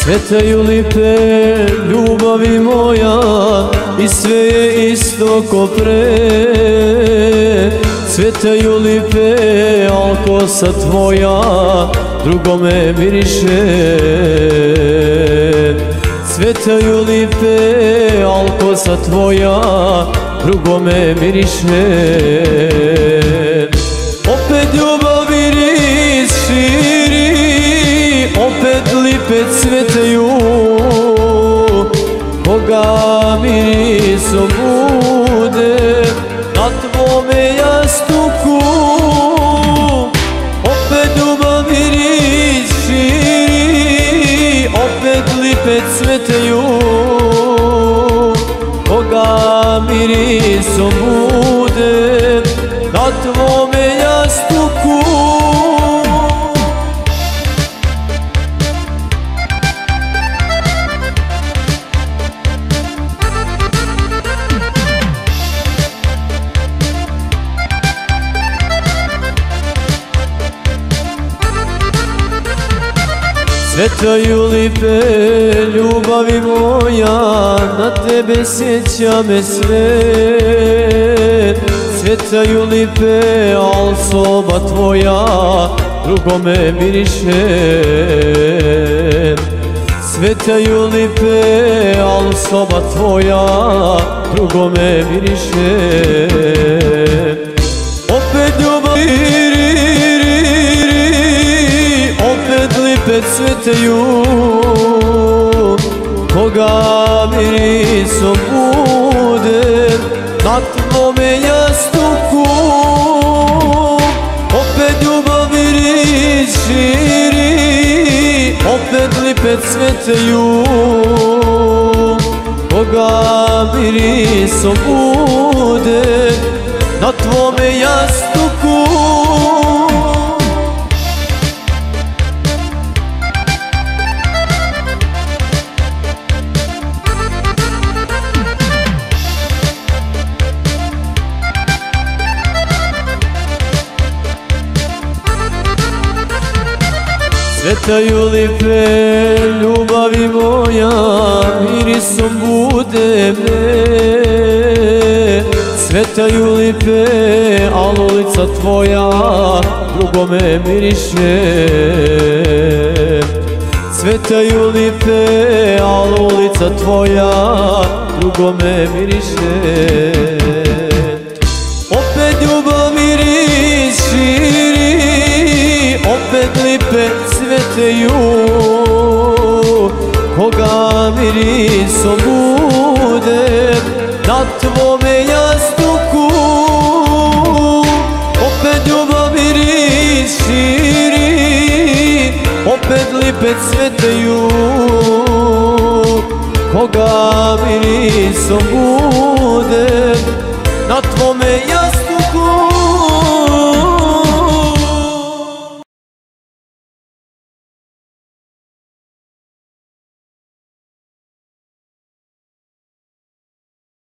Cvetaju lipe, ljubavi moja, i sve je isto ko pre. Cvetaju lipe, al kosa tvoja drugome miriše. Cvetaju lipe, al kosa tvoja drugome miriše. Opet ljubav miris širi, opet lipe cvetaju. Koga mirisom bude na tvome jastuku. Opet ljubav miris širi, opet lipe cvetaju. Koga mirisom bude na tvome jastuku. Cvetaju lipe, ljubavi moja, na tebe sjeća me sve. Cvetaju lipe, al soba tvoja drugome miriše. Cvetaju lipe, al soba tvoja drugome miriše. Opet ljubav opet lipe cvetaju. Koga mirisom bude na tvome jastuku. Opet ljubav miris širi, opet lipe cvetaju. Koga mirisom bude na tvome jastuku. Cvetaju lipe, ljubavi moja, mirisom bude me. Cvetaju lipe, al ulica tvoja drugome miriše. Cvetaju lipe, al ulica tvoja drugome miriše. Opet ljubav miris širi, opet lipe cvetaju. Koga mirisom bude na tvome jastuku. Opet ljubav miris širi, opet lipe cvetaju. Koga mirisom bude na tvome jastuku.